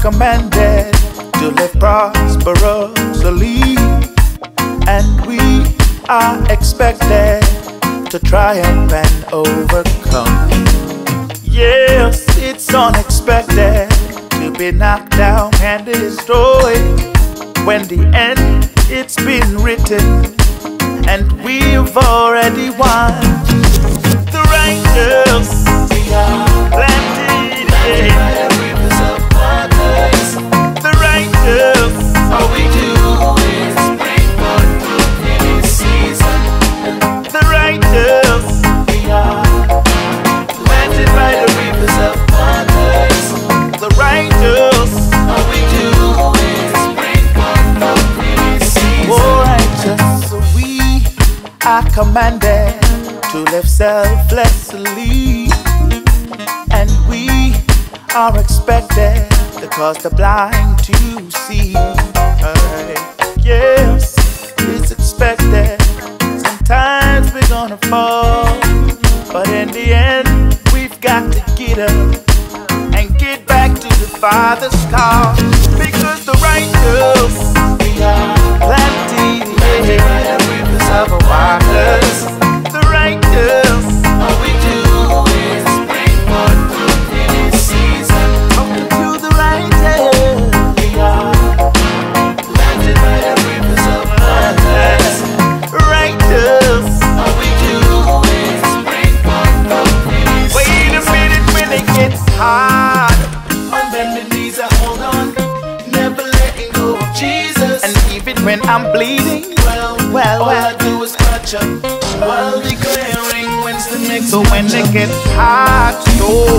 commanded to live prosperously, and we are expected to triumph and overcome. Yes, it's unexpected to be knocked down and destroyed, when the end it's been written and we've already won. The righteous we are planted by the rivers of waters. The righteous, all we do is bring forth fruit in its season. The righteous we are planted by the rivers of waters. The righteous, all we do is bring forth fruit in its season. Oh, righteous, we are commanded to live selflessly, and we are expected to cause the blind to see. Yes, it's expected. Sometimes we're gonna fall, but in the end we've got to get up and get back to the Father's call, because the righteous we are planted by the rivers of waters. The righteous, all we do is bring forth fruit in its season. Talking to the righteous, we are planted by the rivers of waters. Righteous, all we do is bring forth fruit in its season. Wait a minute, when it gets hard, on bending knees I hold on, never letting go of Jesus. And even when I'm bleeding, well, all I do is touch up while declaring when's the next. So when it gets hard, so